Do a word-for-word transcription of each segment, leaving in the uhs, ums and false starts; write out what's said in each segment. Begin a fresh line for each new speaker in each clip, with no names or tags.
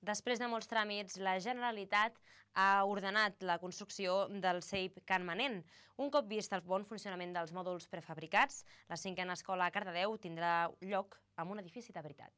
Després de molts tràmits, la Generalitat ha ordenat la construcció del C E I P Can Manent. Un cop vist el bon funcionament dels mòduls prefabricats, la cinquena escola a Cardedeu tindrà lloc amb un edifici de veritat.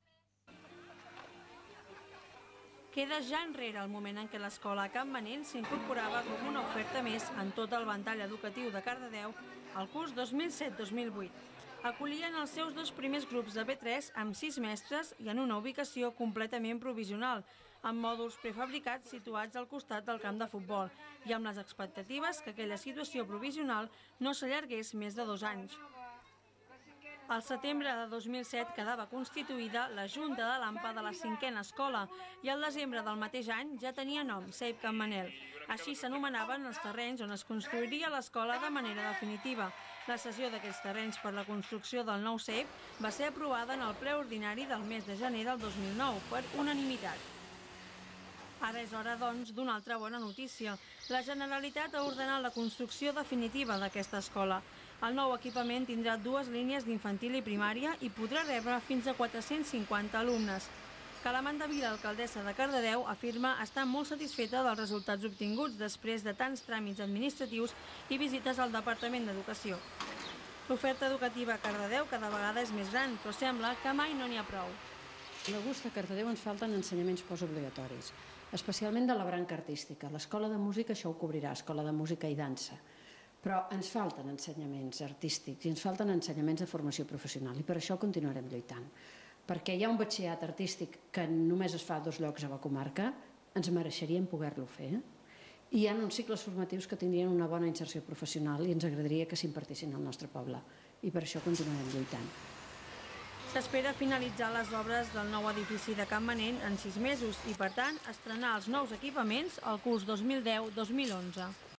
Queda ja enrere el moment en què l'escola Can Manent s'incorporava com una oferta més en tot el ventall educatiu de Cardedeu al curs dos mil set dos mil vuit. Acollien els seus dos primers grups de B tres amb sis mestres i en una ubicació completament provisional, amb mòduls prefabricats situats al costat del camp de futbol i amb les expectatives que aquella situació provisional no s'allargués més de dos anys. Al setembre de dos mil set quedava constituïda la Junta de l'A M P A de la cinquena escola i al desembre del mateix any ja tenia nom, C E I P Can Manel. Així s'anomenaven els terrenys on es construiria l'escola de manera definitiva. La cessió d'aquests terrenys per la construcció del nou C E I P va ser aprovada en el ple ordinari del mes de gener del dos mil nou per unanimitat. Ara és hora, doncs, d'una altra bona notícia. La Generalitat ha ordenat la construcció definitiva d'aquesta escola. El nou equipament tindrà dues línies d'infantil i primària i podrà rebre fins a quatre-cents cinquanta alumnes. Calamanda Vila, alcaldessa de Cardedeu, afirma estar molt satisfeta dels resultats obtinguts després de tants tràmits administratius i visites al Departament d'Educació. L'oferta educativa a Cardedeu cada vegada és més gran, però sembla que mai no n'hi ha prou.
A gust a Cardedeu ens falten ensenyaments postobligatoris, especialment de la branca artística. L'escola de música això ho cobrirà, escola de música i dansa. Però ens falten ensenyaments artístics i ens falten ensenyaments de formació professional i per això continuarem lluitant. Perquè hi ha un batxillerat artístic que només es fa a dos llocs a la comarca, ens mereixeríem poder-lo fer. I hi ha uns cicles formatius que tindrien una bona inserció professional i ens agradaria que s'impartissin al nostre poble. I per això continuarem lluitant.
S'espera finalitzar les obres del nou edifici de Can Manent en sis mesos i, per tant, estrenar els nous equipaments al curs dos mil deu dos mil onze.